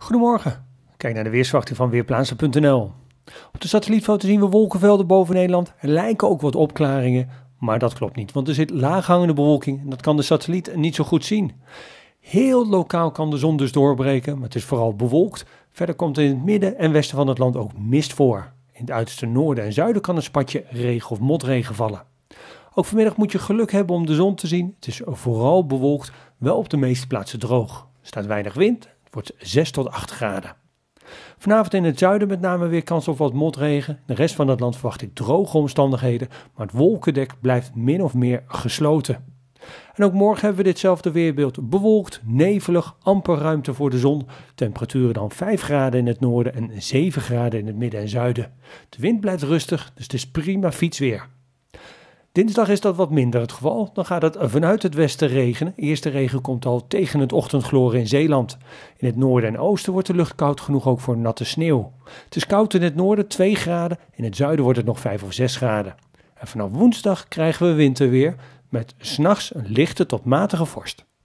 Goedemorgen, kijk naar de weersverwachting van Weerplaatsen.nl. Op de satellietfoto zien we wolkenvelden boven Nederland. Er lijken ook wat opklaringen, maar dat klopt niet, want er zit laaghangende bewolking en dat kan de satelliet niet zo goed zien. Heel lokaal kan de zon dus doorbreken, maar het is vooral bewolkt. Verder komt er in het midden en westen van het land ook mist voor. In het uiterste noorden en zuiden kan een spatje regen of motregen vallen. Ook vanmiddag moet je geluk hebben om de zon te zien. Het is vooral bewolkt, wel op de meeste plaatsen droog. Er staat weinig wind, het wordt 6 tot 8 graden. Vanavond in het zuiden met name weer kans op wat motregen. De rest van het land verwacht ik droge omstandigheden, maar het wolkendek blijft min of meer gesloten. En ook morgen hebben we ditzelfde weerbeeld. Bewolkt, nevelig, amper ruimte voor de zon. Temperaturen dan 5 graden in het noorden en 7 graden in het midden en zuiden. De wind blijft rustig, dus het is prima fietsweer. Dinsdag is dat wat minder het geval. Dan gaat het vanuit het westen regenen. Eerste regen komt al tegen het ochtendgloren in Zeeland. In het noorden en oosten wordt de lucht koud genoeg ook voor natte sneeuw. Het is koud in het noorden, 2 graden. In het zuiden wordt het nog 5 of 6 graden. En vanaf woensdag krijgen we winterweer met 's nachts een lichte tot matige vorst.